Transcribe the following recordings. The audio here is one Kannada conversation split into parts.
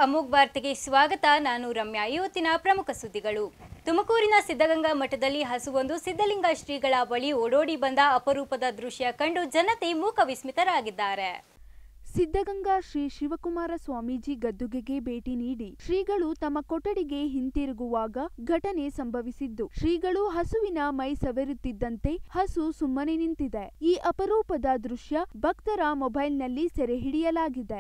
ಅಮೋಘ್ ವಾರ್ತೆಗೆ ಸ್ವಾಗತ. ನಾನು ರಮ್ಯಾ. ಇವತ್ತಿನ ಪ್ರಮುಖ ಸುದ್ದಿಗಳು. ತುಮಕೂರಿನ ಸಿದ್ಧಗಂಗಾ ಮಠದಲ್ಲಿ ಹಸುವೊಂದು ಸಿದ್ಧಲಿಂಗ ಶ್ರೀಗಳ ಬಳಿ ಓಡೋಡಿ ಬಂದ ಅಪರೂಪದ ದೃಶ್ಯ ಕಂಡು ಜನತೆ ಮೂಕ ವಿಸ್ಮಿತರಾಗಿದ್ದಾರೆ. ಸಿದ್ಧಗಂಗಾ ಶ್ರೀ ಶಿವಕುಮಾರ ಸ್ವಾಮೀಜಿ ಗದ್ದುಗೆಗೆ ಭೇಟಿ ನೀಡಿ ಶ್ರೀಗಳು ತಮ್ಮ ಕೊಠಡಿಗೆ ಹಿಂತಿರುಗುವಾಗ ಘಟನೆ ಸಂಭವಿಸಿದ್ದು, ಶ್ರೀಗಳು ಹಸುವಿನ ಮೈ ಸವೆರುತ್ತಿದ್ದಂತೆ ಹಸು ಸುಮ್ಮನೆ ನಿಂತಿದೆ. ಈ ಅಪರೂಪದ ದೃಶ್ಯ ಭಕ್ತರ ಮೊಬೈಲ್ನಲ್ಲಿ ಸೆರೆ ಹಿಡಿಯಲಾಗಿದೆ.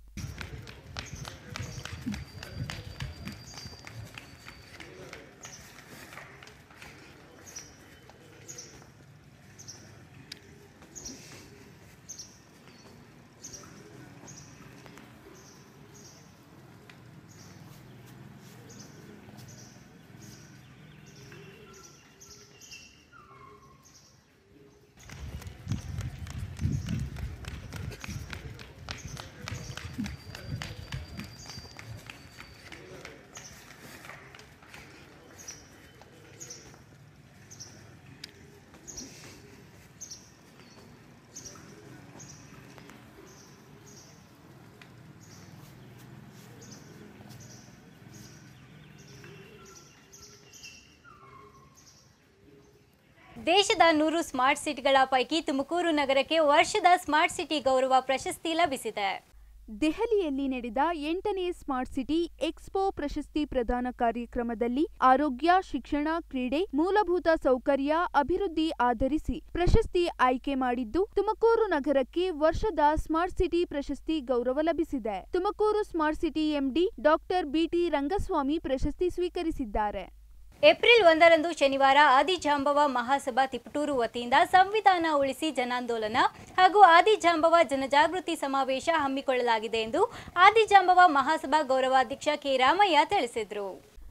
ದೇಶದ 100 ಸ್ಮಾರ್ಟ್ ಸಿಟಿಗಳ ಪೈಕಿ ತುಮಕೂರು ನಗರಕ್ಕೆ ವರ್ಷದ ಸ್ಮಾರ್ಟ್ ಸಿಟಿ ಗೌರವ ಪ್ರಶಸ್ತಿ ಲಭಿಸಿದೆ. ದೆಹಲಿಯಲ್ಲಿ ನಡೆದ 8ನೇ ಸ್ಮಾರ್ಟ್ ಸಿಟಿ ಎಕ್ಸ್ಪೋ ಪ್ರಶಸ್ತಿ ಪ್ರದಾನ ಕಾರ್ಯಕ್ರಮದಲ್ಲಿ ಆರೋಗ್ಯ, ಶಿಕ್ಷಣ, ಕ್ರೀಡೆ, ಮೂಲಭೂತ ಸೌಕರ್ಯ ಅಭಿವೃದ್ಧಿ ಆಧರಿಸಿ ಪ್ರಶಸ್ತಿ ಆಯ್ಕೆ ಮಾಡಿದ್ದು, ತುಮಕೂರು ನಗರಕ್ಕೆ ವರ್ಷದ ಸ್ಮಾರ್ಟ್ ಸಿಟಿ ಪ್ರಶಸ್ತಿ ಗೌರವ ಲಭಿಸಿದೆ. Tumakuru smart city MD doctor BT Rangaswamy ಪ್ರಶಸ್ತಿ ಸ್ವೀಕರಿಸಿದ್ದಾರೆ. ಏಪ್ರಿಲ್ 1ರಂದು ಶನಿವಾರ ಆದಿಜಾಂಬವ ಮಹಾಸಭಾ ತಿಪಟೂರು ವತಿಯಿಂದ ಸಂವಿಧಾನ ಉಳಿಸಿ ಜನಾಂದೋಲನ ಹಾಗೂ ಆದಿಜಾಂಬವ ಜನಜಾಗೃತಿ ಸಮಾವೇಶ ಹಮ್ಮಿಕೊಳ್ಳಲಾಗಿದೆ ಎಂದು ಆದಿಜಾಂಬವ ಮಹಾಸಭಾ ಗೌರವಾಧ್ಯಕ್ಷ ಕೆ ರಾಮಯ್ಯ ತಿಳಿಸಿದರು.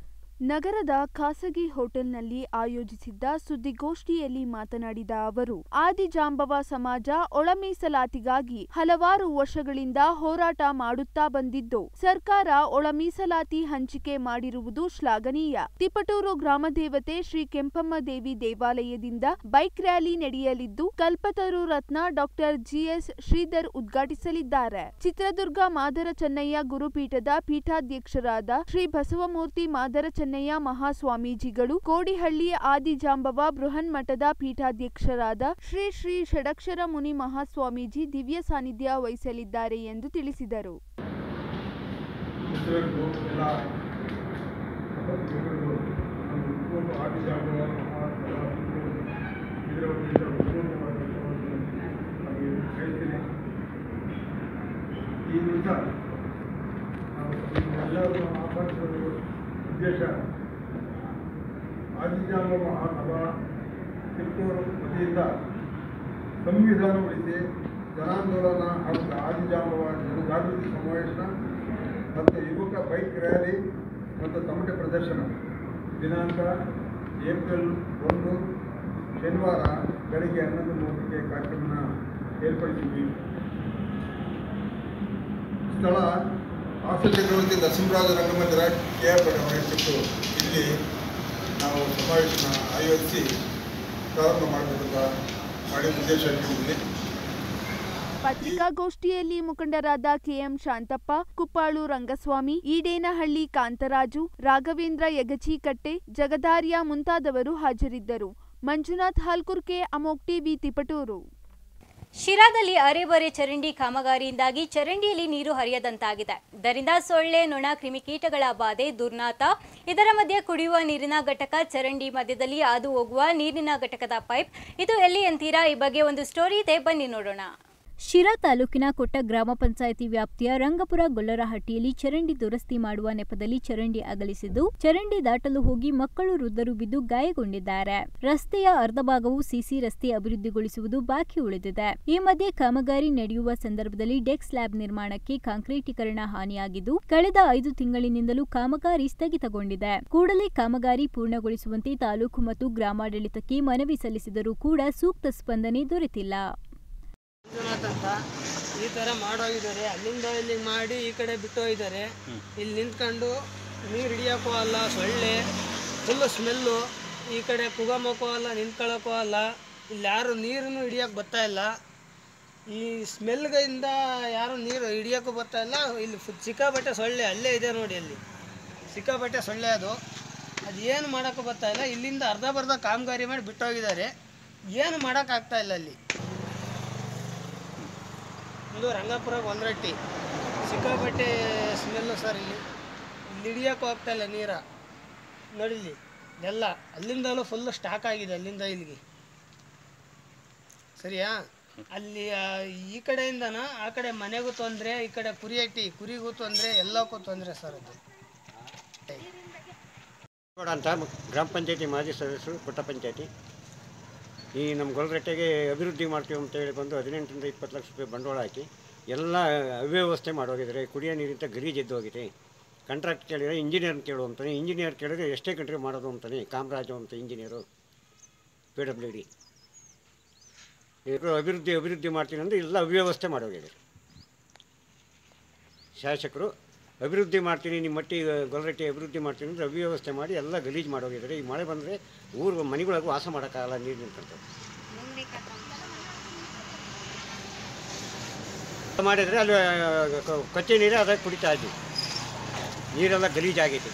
ನಗರದ ಖಾಸಗಿ ಹೋಟೆಲ್ನಲ್ಲಿ ಆಯೋಜಿಸಿದ್ದ ಸುದ್ದಿಗೋಷ್ಠಿಯಲ್ಲಿ ಮಾತನಾಡಿದ ಅವರು, ಆದಿಜಾಂಬವ ಸಮಾಜ ಒಳ ಮೀಸಲಾತಿಗಾಗಿ ಹಲವಾರು ವರ್ಷಗಳಿಂದ ಹೋರಾಟ ಮಾಡುತ್ತಾ ಬಂದಿದ್ದು, ಸರ್ಕಾರ ಒಳ ಮೀಸಲಾತಿ ಹಂಚಿಕೆ ಮಾಡಿರುವುದು ಶ್ಲಾಘನೀಯ. ತಿಪಟೂರು ಗ್ರಾಮದೇವತೆ ಶ್ರೀ ಕೆಂಪಮ್ಮ ದೇವಿ ದೇವಾಲಯದಿಂದ ಬೈಕ್ ರ್ಯಾಲಿ ನಡೆಯಲಿದ್ದು, ಕಲ್ಪತರು ರತ್ನ ಡಾಕ್ಟರ್ ಜಿಎಸ್ ಶ್ರೀಧರ್ ಉದ್ಘಾಟಿಸಲಿದ್ದಾರೆ. ಚಿತ್ರದುರ್ಗ ಮಾದರ ಚೆನ್ನಯ್ಯ ಗುರುಪೀಠದ ಪೀಠಾಧ್ಯಕ್ಷರಾದ ಶ್ರೀ ಬಸವಮೂರ್ತಿ ಮಾದರ ಚೆನ್ನಯ್ಯ ಮಹಾಸ್ವಾಮೀಜಿಗಳು, ಕೋಡಿಹಳ್ಳಿ ಆದಿಜಾಂಬವ ಬೃಹನ್ಮಠದ ಪೀಠಾಧ್ಯಕ್ಷರಾದ ಶ್ರೀ ಶ್ರೀ ಷಡಕ್ಷರ ಮುನಿ ಮಹಾಸ್ವಾಮೀಜಿ ದಿವ್ಯ ಸಾನ್ನಿಧ್ಯ ವಹಿಸಲಿದ್ದಾರೆ ಎಂದು ತಿಳಿಸಿದರು. ಉದ್ದೇಶ ಆದಿಜಾಂಬವ ಮಹಾಸಭಾ ತಿಪಟೂರು ವತಿಯಿಂದ ಸಂವಿಧಾನ ಉಳಿಸಿ ಜನಾಂದೋಲನ ಹಾಗೂ ಆದಿಜಾಂಬವ ಜನಜಾಗೃತಿ ಸಮಾವೇಶ ಮತ್ತು ಯುವಕ ಬೈಕ್ ರ್ಯಾಲಿ ಮತ್ತು ತಮಟೆ ಪ್ರದರ್ಶನ ದಿನಾಂಕ ಏಪ್ರಿಲ್ 1 ಶನಿವಾರ ಬೆಳಗ್ಗೆ 11:30ಕ್ಕೆ ಕಾರ್ಯಕ್ರಮ ಏರ್ಪಡಿಸಿದ್ವಿ. ಸ್ಥಳ ಹಾಸ್ಯ ಚಕ್ರವರ್ತಿ ನರಸಿಂಹರಾಜ ರಂಗಮಂದಿರ KR ಇಲ್ಲಿ ನಾವು ಸಮಾವೇಶನ ಆಯೋಜಿಸಿ ಪ್ರಾರಂಭ ಮಾಡಿ ಉದ್ದೇಶ ಇಟ್ಟಿದ್ದೀವಿ. ಪತ್ರಿಕಾಗೋಷ್ಠಿಯಲ್ಲಿ ಮುಖಂಡರಾದ ಕೆಎಂ ಶಾಂತಪ್ಪ, ಕುಪ್ಪಾಳು ರಂಗಸ್ವಾಮಿ, ಈಡೇನಹಳ್ಳಿ ಕಾಂತರಾಜು, ರಾಘವೇಂದ್ರ ಯಗಚಿಕಟ್ಟೆ, ಜಗದಾರ್ಯ ಮುಂತಾದವರು ಹಾಜರಿದ್ದರು. ಮಂಜುನಾಥ್ ಹಾಲ್ಕುರ್ಕೆ, ಅಮೋಘ್ ಟಿವಿ, ತಿಪಟೂರು. ಶಿರಾದಲ್ಲಿ ಅರೆಬರೆ ಚರಂಡಿ ಕಾಮಗಾರಿಯಿಂದಾಗಿ ಚರಂಡಿಯಲ್ಲಿ ನೀರು ಹರಿಯದಂತಾಗಿದೆ. ಇದರಿಂದ ಸೊಳ್ಳೆ, ನೊಣ, ಕ್ರಿಮಿಕೀಟಗಳ ಬಾಧೆ ದುರ್ನಾತ. ಇದರ ಮಧ್ಯೆ ಕುಡಿಯುವ ನೀರಿನ ಘಟಕ ಚರಂಡಿ ಮಧ್ಯದಲ್ಲಿ ಹಾದು ಹೋಗುವ ನೀರಿನ ಘಟಕದ ಪೈಪ್, ಇದು ಎಲ್ಲಿ ಅಂತೀರಾ? ಈ ಬಗ್ಗೆ ಒಂದು ಸ್ಟೋರಿ ಇದೆ, ಬನ್ನಿ ನೋಡೋಣ. ಶಿರಾ ತಾಲೂಕಿನ ಕೊಟ್ಟ ಗ್ರಾಮ ಪಂಚಾಯಿತಿ ವ್ಯಾಪ್ತಿಯ ರಂಗಪುರ ಗೊಲ್ಲರಹಟ್ಟಿಯಲ್ಲಿ ಚರಂಡಿ ದುರಸ್ತಿ ಮಾಡುವ ನೆಪದಲ್ಲಿ ಚರಂಡಿ ಅಗಲಿಸಿದ್ದು, ಚರಂಡಿ ದಾಟಲು ಹೋಗಿ ಮಕ್ಕಳು, ವೃದ್ಧರು ಬಿದ್ದು ಗಾಯಗೊಂಡಿದ್ದಾರೆ. ರಸ್ತೆಯ ಅರ್ಧ ಭಾಗವು ಸಿಸಿ ರಸ್ತೆ ಅಭಿವೃದ್ಧಿಗೊಳಿಸುವುದು ಬಾಕಿ ಉಳಿದಿದೆ. ಈ ಮಧ್ಯೆ ಕಾಮಗಾರಿ ನಡೆಯುವ ಸಂದರ್ಭದಲ್ಲಿ ಡೆಕ್ ಸ್ಲ್ಯಾಬ್ ನಿರ್ಮಾಣಕ್ಕೆ ಕಾಂಕ್ರೀಟೀಕರಣ ಹಾನಿಯಾಗಿದ್ದು, ಕಳೆದ 5 ತಿಂಗಳಿನಿಂದಲೂ ಕಾಮಗಾರಿ ಸ್ಥಗಿತಗೊಂಡಿದೆ. ಕೂಡಲೇ ಕಾಮಗಾರಿ ಪೂರ್ಣಗೊಳಿಸುವಂತೆ ತಾಲೂಕು ಮತ್ತು ಗ್ರಾಮಾಡಳಿತಕ್ಕೆ ಮನವಿ ಸಲ್ಲಿಸಿದರೂ ಕೂಡ ಸೂಕ್ತ ಸ್ಪಂದನೆ ದೊರೆತಿಲ್ಲ. ಮಂಜುನಾಥ್ ಅಂತ ಈ ಥರ ಮಾಡೋಗಿದ್ದಾರೆ. ಅಲ್ಲಿಂದ ಇಲ್ಲಿಗೆ ಮಾಡಿ ಈ ಕಡೆ ಬಿಟ್ಟು ಹೋಗಿದ್ದಾರೆ. ಇಲ್ಲಿ ನಿಂತ್ಕೊಂಡು ನೀರು ಹಿಡಿಯೋಕ್ಕೂ ಅಲ್ಲ, ಸೊಳ್ಳೆ ಫುಲ್ಲು ಸ್ಮೆಲ್ಲು. ಈ ಕಡೆ ಕುಗಮಕ್ಕೂ ಅಲ್ಲ, ನಿಂತ್ಕೊಳ್ಳೋಕ್ಕೂ ಅಲ್ಲ. ಇಲ್ಲಿ ಯಾರು ನೀರನ್ನು ಹಿಡಿಯೋಕೆ ಬರ್ತಾ ಇಲ್ಲ. ಈ ಸ್ಮೆಲ್ಗಿಂದ ಯಾರು ನೀರು ಹಿಡಿಯೋಕ್ಕೂ ಬರ್ತಾ ಇಲ್ಲ. ಇಲ್ಲಿ ಸಿಕ್ಕಾಪಟ್ಟೆ ಸೊಳ್ಳೆ ಅಲ್ಲೇ ಇದೆ ನೋಡಿ, ಅಲ್ಲಿ ಸಿಕ್ಕಾಪಟ್ಟೆ ಸೊಳ್ಳೆ. ಅದು ಏನು ಮಾಡೋಕ್ಕೂ ಬರ್ತಾ ಇಲ್ಲ. ಇಲ್ಲಿಂದ ಅರ್ಧ ಕಾಮಗಾರಿ ಮಾಡಿ ಬಿಟ್ಟೋಗಿದ್ದಾರೆ, ಏನು ಮಾಡೋಕ್ಕಾಗ್ತಾ ಇಲ್ಲ. ಅಲ್ಲಿ ಇದು ರಂಗಾಪುರ ಒಂದ್ರಟ್ಟಿ ಸಿಕ್ಕಾಪಟ್ಟೆ ಸ್ಮೆಲ್ಲು ಸರ್. ಇಲ್ಲಿ ಹಿಡಿಯೋಕ್ಕೂ ಆಗ್ತಾ ಇಲ್ಲ ನೀರ ನೋಡಿಲಿ ಎಲ್ಲ. ಅಲ್ಲಿಂದಲೂ ಫುಲ್ಲು ಸ್ಟಾಕ್ ಆಗಿದೆ, ಅಲ್ಲಿಂದ ಇಲ್ಲಿಗೆ. ಸರಿಯಾ? ಅಲ್ಲಿ ಈ ಕಡೆಯಿಂದನ ಆ ಕಡೆ ಮನೆಗೂ ತೊಂದರೆ, ಈ ಕಡೆ ಕುರಿಗೂ ತೊಂದರೆ, ಎಲ್ಲಕ್ಕೂ ತೊಂದರೆ ಸರ್. ಅದು ಅಂತ ಗ್ರಾಮ ಪಂಚಾಯತಿ ಮಾಜಿ ಸದಸ್ಯರು, ಪುಟ್ಟ ಪಂಚಾಯತಿ. ಈ ನಮ್ಮ ಗೊಲ್ರಟ್ಟೆಗೆ ಅಭಿವೃದ್ಧಿ ಮಾಡ್ತೀವಿ ಅಂತೇಳಿ ಬಂದು 18ರಿಂದ 20 ಲಕ್ಷ ರೂಪಾಯಿ ಬಂಡವಾಳ ಹಾಕಿ ಎಲ್ಲ ಅವ್ಯವಸ್ಥೆ ಮಾಡೋಗಿದ್ದಾರೆ. ಕುಡಿಯೋ ನೀರಿಂತ ಗಲೀಜು ಎದ್ದು ಹೋಗಿದೆ. ಕಾಂಟ್ರಾಕ್ಟ್ ಕೇಳಿದರೆ ಇಂಜಿನಿಯರ್ನ ಕೇಳು ಅಂತಾನೆ, ಇಂಜಿನಿಯರ್ ಕೇಳಿದ್ರೆ ಎಷ್ಟೇ ಕಂಟ್ರಿ ಮಾಡೋದು ಅಂತಾನೆ. ಕಾಮರಾಜು ಅಂತ ಇಂಜಿನಿಯರು, PWD. ಇವರು ಅಭಿವೃದ್ಧಿ ಮಾಡ್ತೀನಿ ಅಂದರೆ ಎಲ್ಲ ಅವ್ಯವಸ್ಥೆ ಮಾಡೋಗಿದ್ದಾರೆ. ಶಾಸಕರು ಅಭಿವೃದ್ಧಿ ಮಾಡ್ತೀನಿ, ನಿಮ್ಮ ಮಟ್ಟಿಗೆ ಗೊಲ್ರಟ್ಟಿ ಅಭಿವೃದ್ಧಿ ಮಾಡ್ತೀನಿ ಅಂದರೆ ಅವ್ಯವಸ್ಥೆ ಮಾಡಿ ಎಲ್ಲ ಗಲೀಜು ಮಾಡೋಗಿದ್ದಾರೆ. ಈ ಮಳೆ ಬಂದರೆ ಊರು ಮನೆಗಳಾಗೂ ವಾಸ ಮಾಡೋಕ್ಕಾಗಲ್ಲ, ನೀರು ನಿಂತ್ಕೊಂಡು ಮಾಡಿದರೆ ಅಲ್ಲಿ ಕಚ್ಚೆ ನೀರೇ ಅದಕ್ಕೆ ಕುಡಿತಾ ಇದ್ವಿ. ನೀರೆಲ್ಲ ಗಲೀಜಾಗೈತಿ.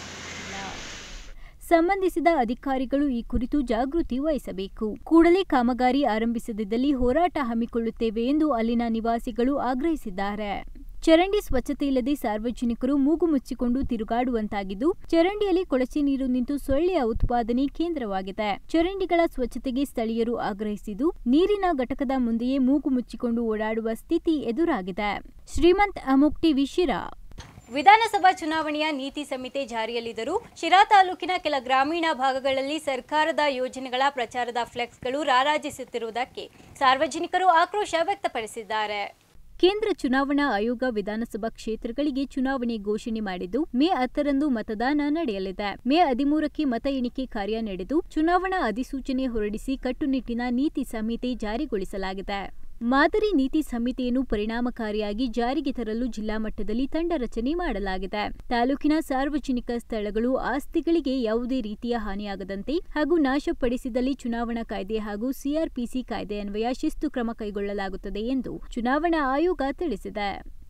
ಸಂಬಂಧಿಸಿದ ಅಧಿಕಾರಿಗಳು ಈ ಕುರಿತು ಜಾಗೃತಿ ವಹಿಸಬೇಕು. ಕೂಡಲೇ ಕಾಮಗಾರಿ ಆರಂಭಿಸದಿದ್ದಲ್ಲಿ ಹೋರಾಟ ಹಮ್ಮಿಕೊಳ್ಳುತ್ತೇವೆ ಎಂದು ಅಲ್ಲಿನ ನಿವಾಸಿಗಳು ಆಗ್ರಹಿಸಿದ್ದಾರೆ. ಚರಂಡಿ ಸ್ವಚ್ಛತೆ ಇಲ್ಲದೆ ಸಾರ್ವಜನಿಕರು ಮೂಗು ಮುಚ್ಚಿಕೊಂಡು ತಿರುಗಾಡುವಂತಾಗಿದ್ದು, ಚರಂಡಿಯಲ್ಲಿ ಕೊಳಚೆ ನೀರು ನಿಂತು ಸೊಳ್ಳೆಯ ಉತ್ಪಾದನೆ ಕೇಂದ್ರವಾಗಿದೆ. ಚರಂಡಿಗಳ ಸ್ವಚ್ಛತೆಗೆ ಸ್ಥಳೀಯರು ಆಗ್ರಹಿಸಿದ್ದು, ನೀರಿನ ಘಟಕದ ಮುಂದೆಯೇ ಮೂಗು ಮುಚ್ಚಿಕೊಂಡು ಓಡಾಡುವ ಸ್ಥಿತಿ ಎದುರಾಗಿದೆ. ಶ್ರೀಮಂತ್ ಅಮೋಕ್ ಟಿವಿ ಶಿರಾ. ವಿಧಾನಸಭಾ ಚುನಾವಣೆಯ ನೀತಿ ಸಂಹಿತೆ ಜಾರಿಯಲ್ಲಿದ್ದರೂ ಶಿರಾ ತಾಲೂಕಿನ ಕೆಲ ಗ್ರಾಮೀಣ ಭಾಗಗಳಲ್ಲಿ ಸರ್ಕಾರದ ಯೋಜನೆಗಳ ಪ್ರಚಾರದ ಫ್ಲೆಕ್ಸ್ಗಳು ರಾರಾಜಿಸುತ್ತಿರುವುದಕ್ಕೆ ಸಾರ್ವಜನಿಕರು ಆಕ್ರೋಶ ವ್ಯಕ್ತಪಡಿಸಿದ್ದಾರೆ. ಕೇಂದ್ರ ಚುನಾವಣಾ ಆಯೋಗ ವಿಧಾನಸಭಾ ಕ್ಷೇತ್ರಗಳಿಗೆ ಚುನಾವಣೆ ಘೋಷಣೆ ಮಾಡಿದ್ದು, ಮೇ 10ರಂದು ಮತದಾನ ನಡೆಯಲಿದೆ. ಮೇ 13ಕ್ಕೆ ಮತ ಎಣಿಕೆ ಕಾರ್ಯ ನಡೆದು ಚುನಾವಣಾ ಅಧಿಸೂಚನೆ ಹೊರಡಿಸಿ ಕಟ್ಟುನಿಟ್ಟಿನ ನೀತಿ ಸಂಹಿತೆ ಜಾರಿಗೊಳಿಸಲಾಗಿದೆ. ಮಾದರಿ ನೀತಿ ಸಂಹಿತೆಯನ್ನು ಪರಿಣಾಮಕಾರಿಯಾಗಿ ಜಾರಿಗೆ ತರಲು ಜಿಲ್ಲಾ ಮಟ್ಟದಲ್ಲಿ ತಂಡ ರಚನೆ ಮಾಡಲಾಗಿದೆ. ತಾಲೂಕಿನ ಸಾರ್ವಜನಿಕ ಸ್ಥಳಗಳು, ಆಸ್ತಿಗಳಿಗೆ ಯಾವುದೇ ರೀತಿಯ ಹಾನಿಯಾಗದಂತೆ ಹಾಗೂ ನಾಶಪಡಿಸಿದಲ್ಲಿ ಚುನಾವಣಾ ಕಾಯ್ದೆ ಹಾಗೂ ಸಿಆರ್ಪಿಸಿ ಕಾಯ್ದೆ ಅನ್ವಯ ಶಿಸ್ತು ಕ್ರಮ ಕೈಗೊಳ್ಳಲಾಗುತ್ತದೆ ಎಂದು ಚುನಾವಣಾ ಆಯೋಗ ತಿಳಿಸಿದೆ.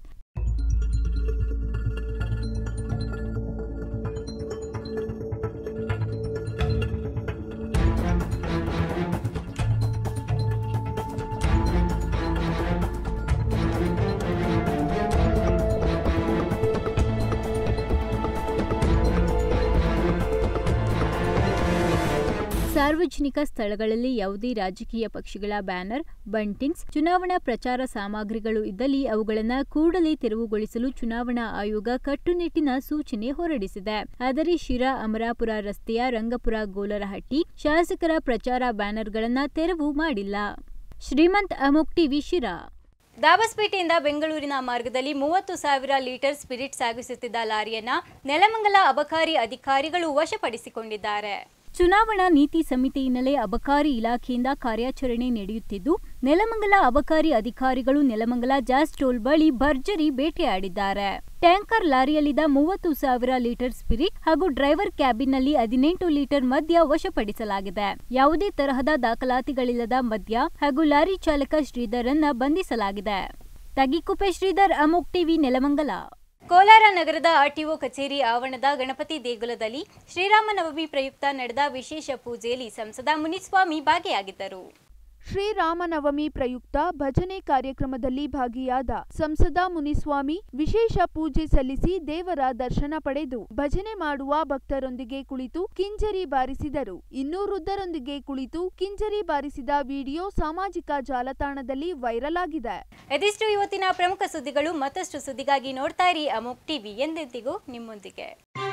ಸಾರ್ವಜನಿಕ ಸ್ಥಳಗಳಲ್ಲಿ ಯಾವುದೇ ರಾಜಕೀಯ ಪಕ್ಷಗಳ ಬ್ಯಾನರ್, ಬಂಟಿಂಗ್ಸ್, ಚುನಾವಣಾ ಪ್ರಚಾರ ಸಾಮಗ್ರಿಗಳು ಇದ್ದಲ್ಲಿ ಅವುಗಳನ್ನು ಕೂಡಲೇ ತೆರವುಗೊಳಿಸಲು ಚುನಾವಣಾ ಆಯೋಗ ಕಟ್ಟುನಿಟ್ಟಿನ ಸೂಚನೆ ಹೊರಡಿಸಿದೆ. ಆದರೆ ಶಿರಾ ಅಮರಾಪುರ ರಸ್ತೆಯ ರಂಗಪುರ ಗೋಲರಹಟ್ಟಿ ಶಾಸಕರ ಪ್ರಚಾರ ಬ್ಯಾನರ್ಗಳನ್ನು ತೆರವು ಮಾಡಿಲ್ಲ. ಶ್ರೀಮಂತ್ ಅಮೋಕ್ ಟಿವಿ ಶಿರಾ. ದಾಬಸ್ಪೇಟೆಯಿಂದ ಬೆಂಗಳೂರಿನ ಮಾರ್ಗದಲ್ಲಿ 30,000 ಲೀಟರ್ ಸ್ಪಿರಿಟ್ ಸಾಗಿಸುತ್ತಿದ್ದ ಲಾರಿಯನ್ನ ನೆಲಮಂಗಲ ಅಬಕಾರಿ ಅಧಿಕಾರಿಗಳು ವಶಪಡಿಸಿಕೊಂಡಿದ್ದಾರೆ. ಚುನಾವಣಾ ನೀತಿ ಸಂಹಿತೆ ಹಿನ್ನೆಲೆ ಅಬಕಾರಿ ಇಲಾಖೆಯಿಂದ ಕಾರ್ಯಾಚರಣೆ ನಡೆಯುತ್ತಿದ್ದು, ನೆಲಮಂಗಲ ಅಬಕಾರಿ ಅಧಿಕಾರಿಗಳು ನೆಲಮಂಗಲ ಜಾಸ್ ಟೋಲ್ ಬಳಿ ಭರ್ಜರಿ ಬೇಟೆಯಾಡಿದ್ದಾರೆ. ಟ್ಯಾಂಕರ್ ಲಾರಿಯಲ್ಲಿದ್ದ 30,000 ಲೀಟರ್ ಸ್ಪಿರಿಟ್ ಹಾಗೂ ಡ್ರೈವರ್ ಕ್ಯಾಬಿನ್ನಲ್ಲಿ 18 ಲೀಟರ್ ಮದ್ಯ ವಶಪಡಿಸಲಾಗಿದೆ. ಯಾವುದೇ ತರಹದ ದಾಖಲಾತಿಗಳಿಲ್ಲದ ಮದ್ಯ ಹಾಗೂ ಲಾರಿ ಚಾಲಕ ಶ್ರೀಧರ್ ಅನ್ನ ಬಂಧಿಸಲಾಗಿದೆ. ತಗಿಕುಪ್ಪೆ ಶ್ರೀಧರ್, ಅಮೋಕ್ ಟಿವಿ, ನೆಲಮಂಗಲ. ಕೋಲಾರ ನಗರದ ಆರ್ಟಿಒ ಕಚೇರಿ ಆವರಣದ ಗಣಪತಿ ದೇಗುಲದಲ್ಲಿ ಶ್ರೀರಾಮನವಮಿ ಪ್ರಯುಕ್ತ ನಡೆದ ವಿಶೇಷ ಪೂಜೆಯಲ್ಲಿ ಸಂಸದ ಮುನಿಸ್ವಾಮಿ ಭಾಗಿಯಾಗಿದ್ದರು. ಶ್ರೀರಾಮನವಮಿ ಪ್ರಯುಕ್ತ ಭಜನೆ ಕಾರ್ಯಕ್ರಮದಲ್ಲಿ ಭಾಗಿಯಾದ ಸಂಸದ ಮುನಿಸ್ವಾಮಿ ವಿಶೇಷ ಪೂಜೆ ಸಲ್ಲಿಸಿ ದೇವರ ದರ್ಶನ ಪಡೆದು ಭಜನೆ ಮಾಡುವ ಭಕ್ತರೊಂದಿಗೆ ಕುಳಿತು ಕಿಂಜರಿ ಬಾರಿಸಿದರು. ಇನ್ನು ವೃದ್ಧರೊಂದಿಗೆ ಕುಳಿತು ಕಿಂಜರಿ ಬಾರಿಸಿದ ವಿಡಿಯೋ ಸಾಮಾಜಿಕ ಜಾಲತಾಣದಲ್ಲಿ ವೈರಲ್ ಆಗಿದೆ. ಇದಿಷ್ಟು ಇವತ್ತಿನ ಪ್ರಮುಖ ಸುದ್ದಿಗಳು. ಮತ್ತಷ್ಟು ಸುದ್ದಿಗಾಗಿ ನೋಡ್ತಾ ಇರಿ ಅಮೋಕ್ ಟಿವಿ, ಎಂದೆಂದಿಗೂ ನಿಮ್ಮೊಂದಿಗೆ.